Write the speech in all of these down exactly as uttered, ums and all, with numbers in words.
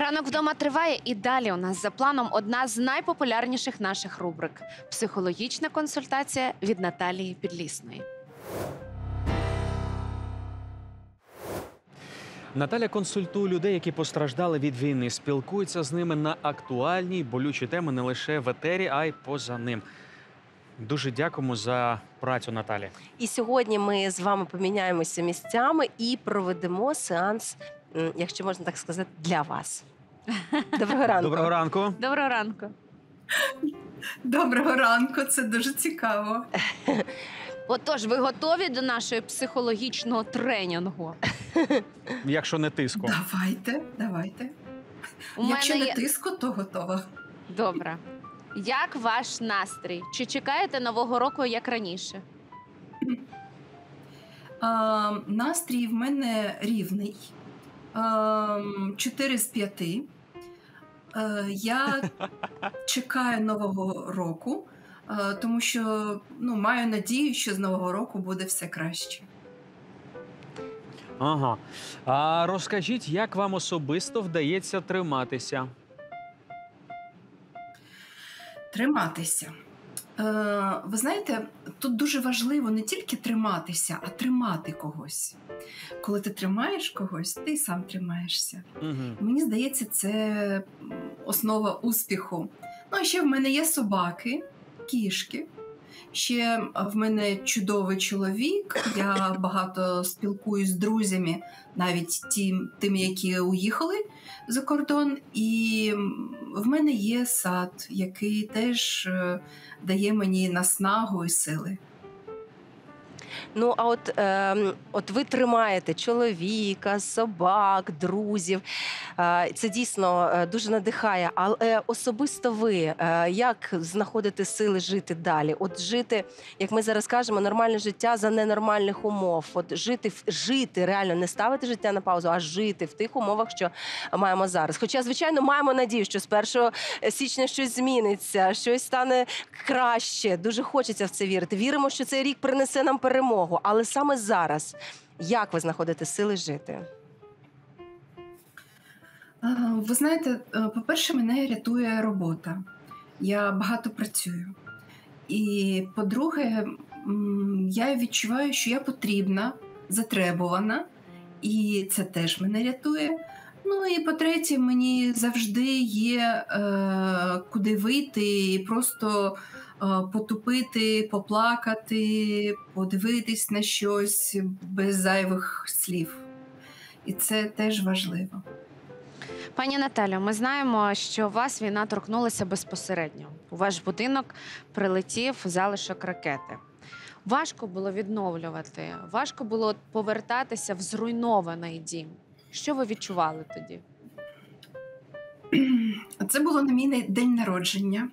Ранок вдома триває, і далі у нас за планом одна з найпопулярніших наших рубрик – психологічна консультація від Наталії Підлісної. Наталя консультує людей, які постраждали від війни, спілкується з ними на актуальні й болючі теми не лише в етері, а й поза ним. Дуже дякуємо за працю, Наталі. І сьогодні ми з вами поміняємося місцями і проведемо сеанс, якщо можна так сказати, для вас. Доброго ранку. Доброго ранку. Доброго ранку. Доброго ранку, це дуже цікаво. Отож, ви готові до нашого психологічного тренінгу? Якщо не тиску. Давайте, давайте. У Якщо мене не є... тиску, то готова. Добре. Як ваш настрій? Чи чекаєте Нового року, як раніше? А, настрій в мене рівний. А, чотири з п'яти. А, я чекаю Нового року, а, тому що ну, маю надію, що з Нового року буде все краще. Ага. А розкажіть, як вам особисто вдається триматися? Триматися. Е, ви знаєте, тут дуже важливо не тільки триматися, а тримати когось. Коли ти тримаєш когось, ти й сам тримаєшся. Угу. Мені здається, це основа успіху. Ну, а ще в мене є собаки, кішки. Ще в мене чудовий чоловік, я багато спілкуюсь з друзями, навіть тим, тим, які уїхали за кордон. І в мене є сад, який теж дає мені наснагу і сили. Ну, а от, е, от ви тримаєте чоловіка, собак, друзів. Е, це дійсно дуже надихає. Але особисто ви, е, як знаходите сили жити далі? От жити, як ми зараз кажемо, нормальне життя за ненормальних умов. От жити, жити реально, не ставити життя на паузу, а жити в тих умовах, що маємо зараз. Хоча, звичайно, маємо надію, що з першого січня щось зміниться, щось стане краще. Дуже хочеться в це вірити. Віримо, що цей рік принесе нам перемогу. Але саме зараз, як ви знаходите сили жити? Ви знаєте, по-перше, мене рятує робота. Я багато працюю. І, по-друге, я відчуваю, що я потрібна, затребувана, і це теж мене рятує. Ну і, по-третє, мені завжди є е, куди вийти і просто потупити, поплакати, подивитись на щось без зайвих слів. І це теж важливо. Пані Наталю, ми знаємо, що вас війна торкнулася безпосередньо. У ваш будинок прилетів залишок ракети. Важко було відновлювати, важко було повертатися в зруйнований дім. Що ви відчували тоді? Це було на мій день народження.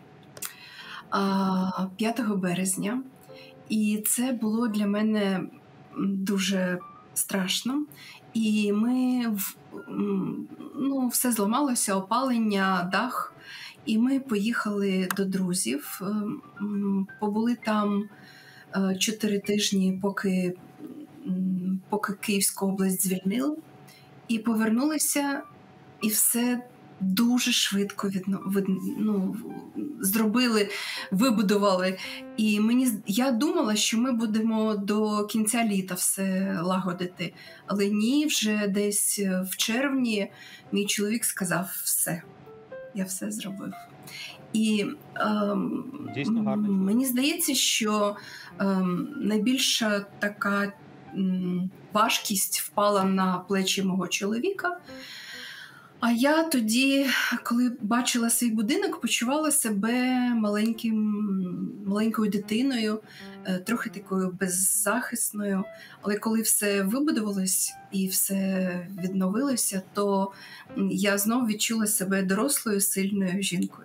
п'ятого березня, і це було для мене дуже страшно. І ми, ну, все зламалося, опалення, дах, і ми поїхали до друзів, побули там чотири тижні, поки, поки Київську область звільнили, і повернулися, і все дуже швидко відно, від, ну, зробили, вибудували. І мені, я думала, що ми будемо до кінця літа все лагодити. Але ні, вже десь в червні мій чоловік сказав все. Я все зробив. І ем, Дійсно гарно. Мені здається, що ем, найбільша така ем, важкість впала на плечі мого чоловіка. А я тоді, коли бачила свій будинок, почувала себе маленьким, маленькою дитиною, трохи такою беззахисною. Але коли все вибудувалось і все відновилося, то я знову відчула себе дорослою, сильною жінкою.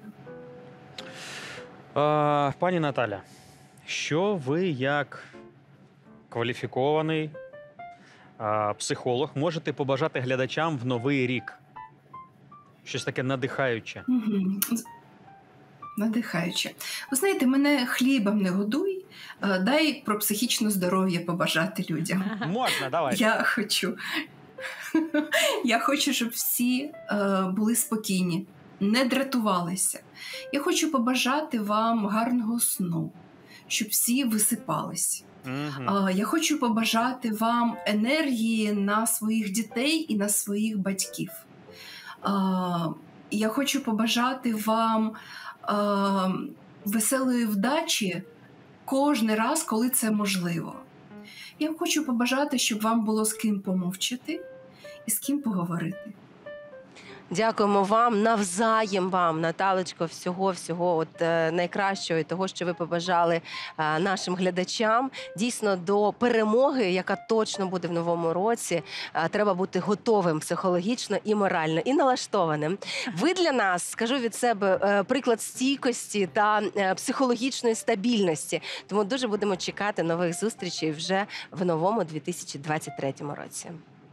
А, пані Наталя, що ви як кваліфікований а, психолог можете побажати глядачам в новий рік? Щось таке надихаюче. Угу. Надихаюче. Ви знаєте, мене хлібом не годуй, дай про психічне здоров'я побажати людям. Можна, давай. Я хочу. Я хочу, щоб всі е, були спокійні, не дратувалися. Я хочу побажати вам гарного сну, щоб всі висипались. Мгм. Е, я хочу побажати вам енергії на своїх дітей і на своїх батьків. Е, я хочу побажати вам е, веселої вдачі кожен раз, коли це можливо. Я хочу побажати, щоб вам було з ким помовчати і з ким поговорити. Дякуємо вам, навзаєм вам, Наталочко, всього-всього от, е, найкращого і того, що ви побажали е, нашим глядачам. Дійсно, до перемоги, яка точно буде в новому році, е, треба бути готовим психологічно і морально, і налаштованим. Ви для нас, скажу від себе, е, приклад стійкості та е, психологічної стабільності. Тому дуже будемо чекати нових зустрічей вже в новому дві тисячі двадцять третьому році.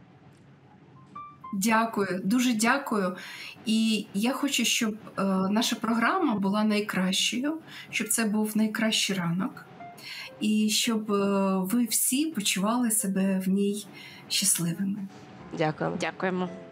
Дякую, дуже дякую. І я хочу, щоб е, наша програма була найкращою, щоб це був найкращий ранок, і щоб е, ви всі почували себе в ній щасливими. Дякуємо. Дякуємо.